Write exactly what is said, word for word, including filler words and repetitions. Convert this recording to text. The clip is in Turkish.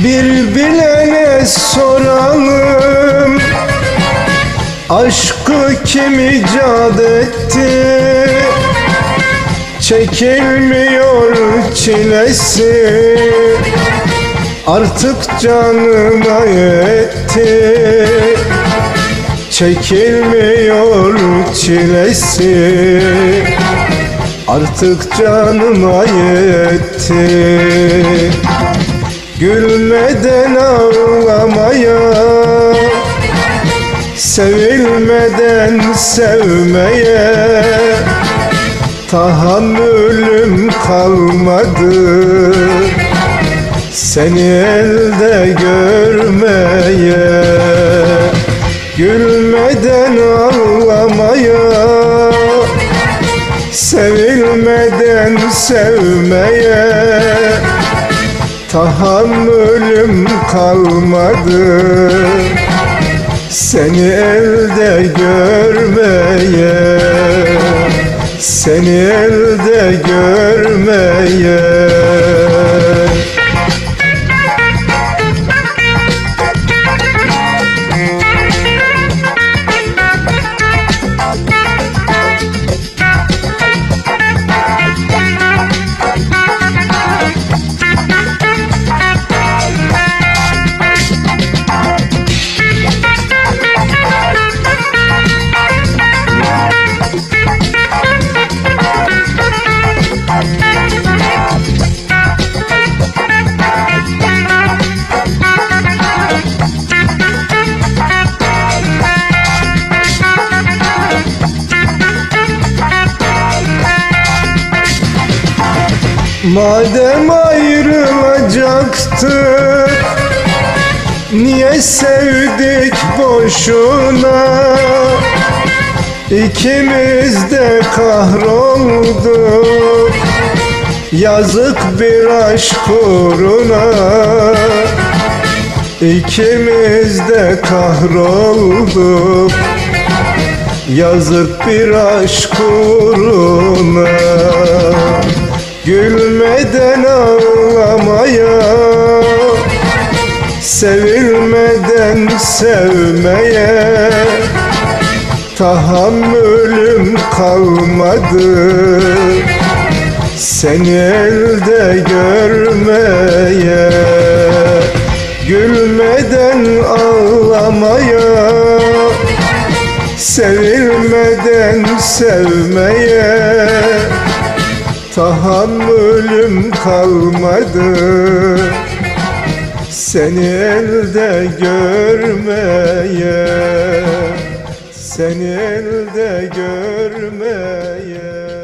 Bir bilene soralım, aşkı kim icat etti? Çekilmiyor çilesi, artık canıma yetti. Çekilmiyor çilesi, artık canıma yetti. Gülmeden ağlamaya, sevilmeden sevmeye tahammülüm kalmadı, seni elde görmeye. Gülmeden ağlamaya, sevilmeden sevmeye tahammülüm kalmadı, seni elde görmeye, seni elde görmeye. Madem ayrılacaktık, niye sevdik boşuna? İkimiz de kahrolduk, yazık bir aşk uğruna. İkimiz de kahrolduk, yazık bir aşk uğruna. Gülmeden ağlamaya, sevilmeden sevmeye tahammülüm kalmadı, seni elde görmeye. Gülmeden ağlamaya, sevilmeden sevmeye tahammülüm kalmadı, seni elde görmeye, seni elde görmeye.